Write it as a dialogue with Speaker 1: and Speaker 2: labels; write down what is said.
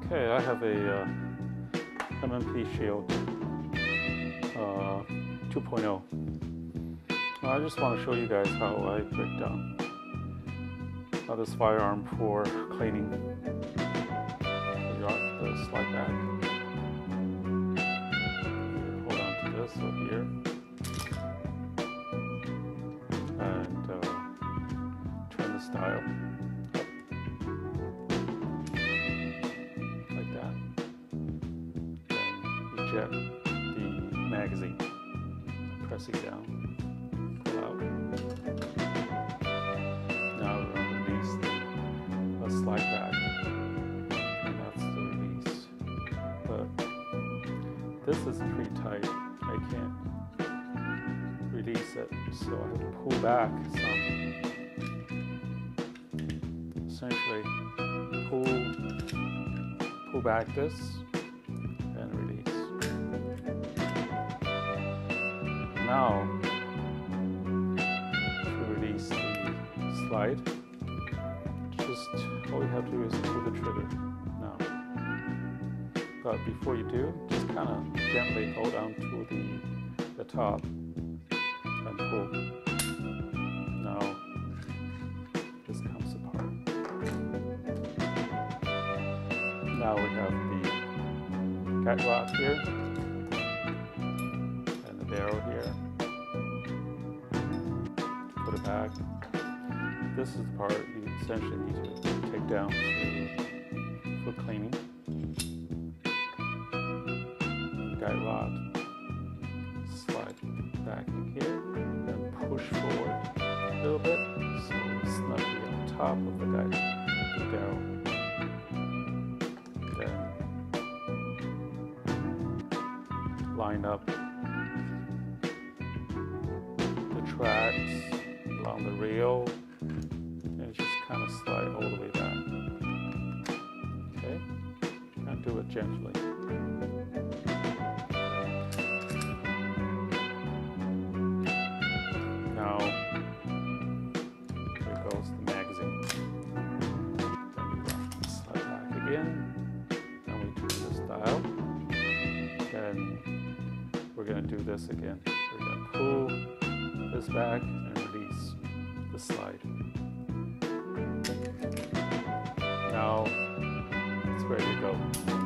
Speaker 1: Okay, I have a MMP Shield 2.0. I just want to show you guys how I break down this firearm for cleaning. You got the slide back. Hold on to this up here. And turn this dial up. Like that. Then eject the magazine. Pressing down. Pull out. Now we're going to release the slide back. And that's the release. But this is pretty tight. I can't release it, so I have to pull back some. Essentially, pull back this and release. Now, to release the slide, just all you have to do is pull the trigger now. But before you do, just kind of gently hold on to the top and pull. Now this comes apart. Now we have the guide rod here and the barrel here. Put it back. This is the part you essentially need to take down for cleaning. Guide rod, slide back in here, and push forward a little bit so it's snugly on top of the barrel. Then line up the tracks along the rail and just kind of slide all the way back. Okay, and do it gently. Now, here goes the magazine. Then we slide back again, and we turn this dial. Then we're going to do this again. We're going to pull this back and release the slide. Now, it's ready to go.